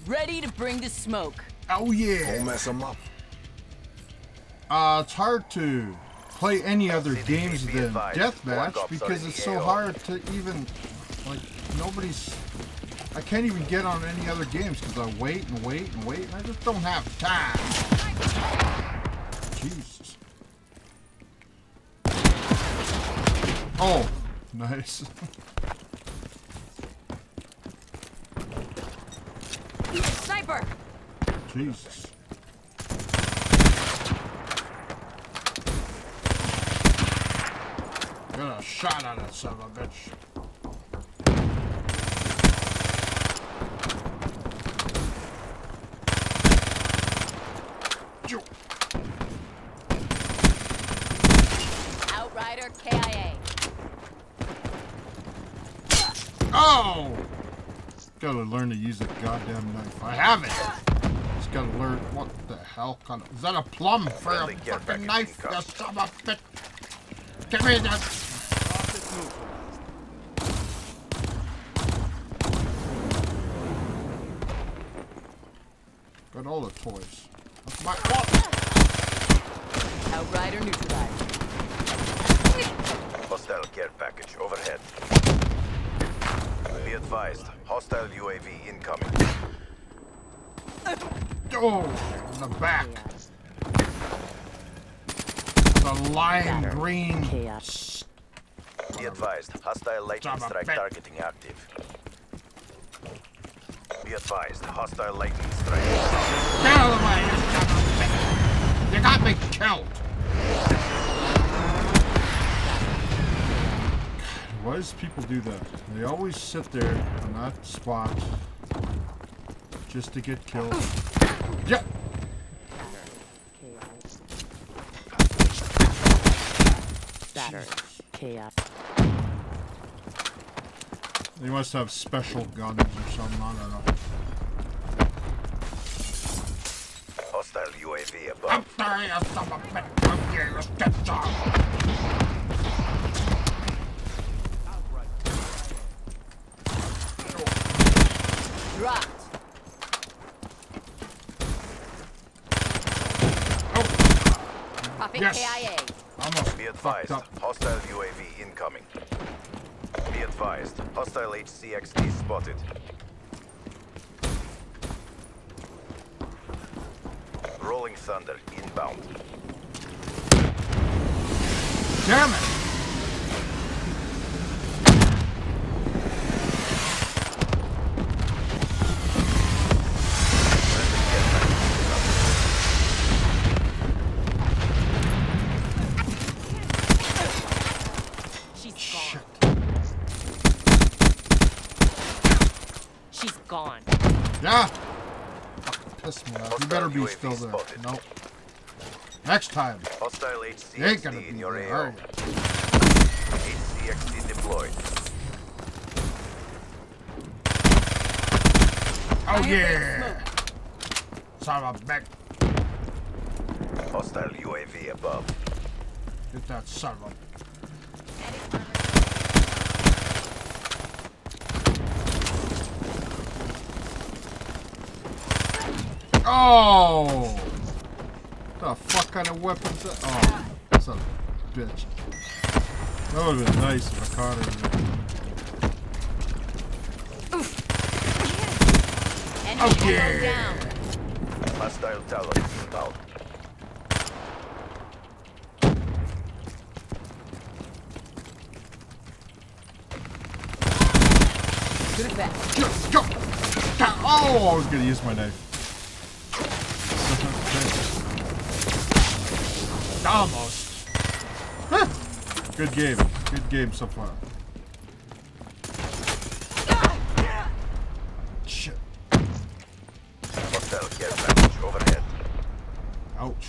Ready to bring the smoke. Oh yeah. Don't mess them up. It's hard to play any other games than Deathmatch because it's so hard to even, like, nobody's... I can't even get on any other games because I wait and wait and wait and I just don't have time. Jesus. Oh, nice. Sniper! Jesus. Got a shot at it, son of a bitch. Outrider KIA. Oh! Gotta learn to use a goddamn knife. I have it! Just gotta learn what the hell kind of... Is that a plum for a fucking knife? You son of a bitch! Give me that! Got all the toys. That's my... Oh. Outrider neutralized. Hostile care package overhead. Be advised, hostile UAV incoming. Oh, in the back. The lime green. Chaos. Be advised, hostile lightning strike targeting active. Be advised, hostile lightning strike. Get out of the way, you son of a bitch. You got me killed. Why does people do that? They always sit there on that spot just to get killed. Yeah. Batter. Chaos. They must have special guns or something, I don't know. Hostile UAV above. I'm sorry, you son of a bitch. I'm here, let's get some. Dropped. Popping Yes. KIA. Almost Be fucked advised, up. hostile UAV incoming. Be advised, hostile HCXD spotted. Rolling Thunder inbound. Damn it! She's gone. Yeah. Piss me off. You better be still there. Spotted. Nope. Next time. Hostile You ain't gonna HCXD be in your there, AO. are you? HCXD deployed. Oh yeah. Son of a bitch. Hostile UAV above. Get that son of a... Oh! What the fuck kind of weapons that? Oh, son of a bitch. That would have been nice if I caught her. Enemy Oh, yeah. ammo down. Hostile tower inbound. To the back. Go! Oh, I was gonna use my knife. Almost. Huh. Good game. Good game so far. Shit. Hostile care package overhead. Ouch.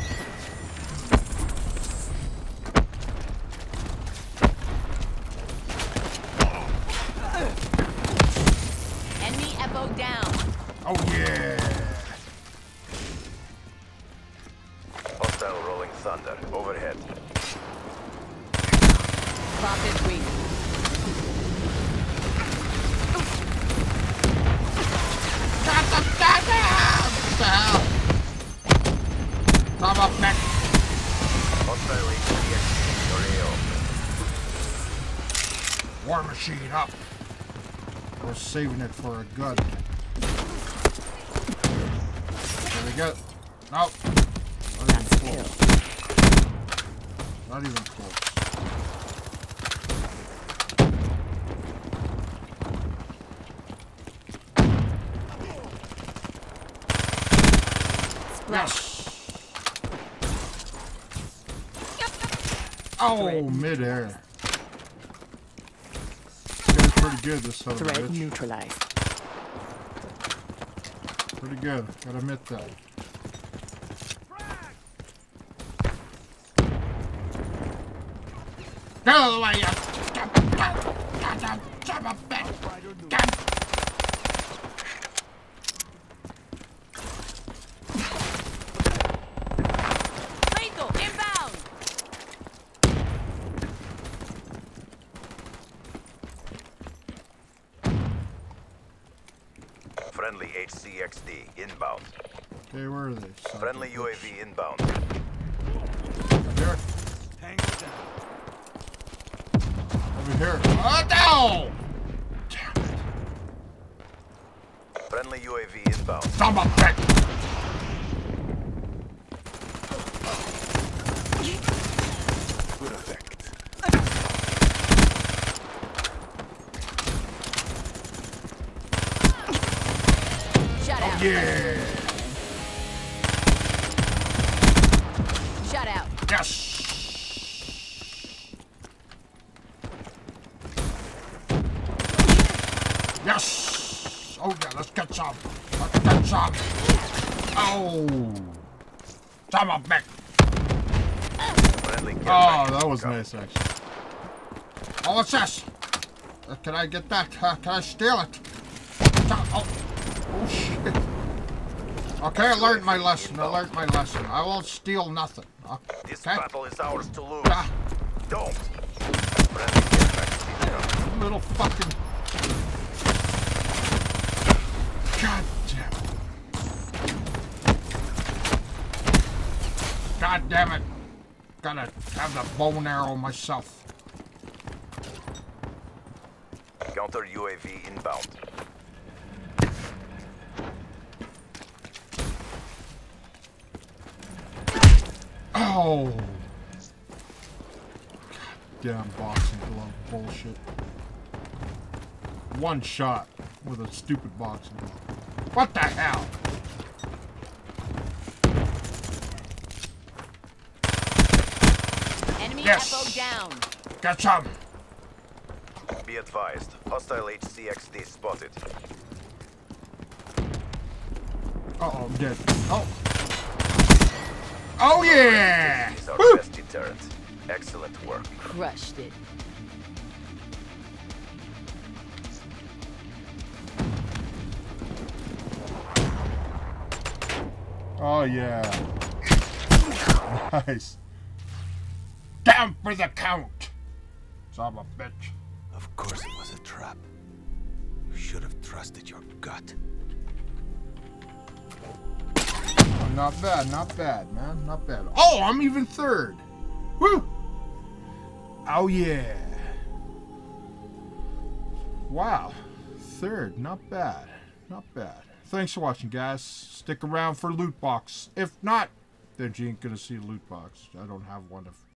Enemy FO down. Oh yeah. Hostile rolling thunder overhead. Profit wing. Got the Cheat up. We're saving it for a gun. There we go. Nope. Not even close. Not even close. Yes. Oh, midair. It's pretty good, this son of a Threat bitch. neutralized. Pretty good. Gotta admit that. Get out of the way, you goddamn son of a bitch! Lethal inbound. Friendly HCXD inbound. Okay, where are they? Son of Friendly a bitch. UAV inbound. There. Over here. Oh, no! Damn it. Friendly UAV inbound. Son of a bitch! Good effect. Shut out. Yeah! Shut out. Yes! Yes! Oh yeah, let's get some! Let's get some! Oh! Son of a bitch! Friendly care Oh, package that was incoming. nice, actually. Oh, what's this? Can I get that? Can I steal it? Oh, oh shit. Okay, I learned my lesson. I learned my lesson. I won't steal nothing. This Okay? battle is ours to lose. Ah, Don't. Friendly care package incoming. little fucking... God damn it. God damn it. Gotta have the bow and arrow myself. Counter UAV inbound. Oh! Damn boxing glove bullshit. One shot with a stupid boxing glove. What the hell? Enemy Yes. FO down. Get some! Be advised. Hostile HCXD spotted. Uh-oh, I'm dead. Oh! Oh yeah! Is our Woo! best deterrent. Excellent work. Crushed it. Oh yeah. Nice. Down for the count! Son of a bitch. Of course it was a trap. You should have trusted your gut. Oh, not bad, man. Not bad. Oh, I'm even third. Woo! Oh, yeah. Wow. Third. Not bad. Not bad. Thanks for watching, guys. Stick around for loot box. If not, then you ain't gonna see a loot box. I don't have one.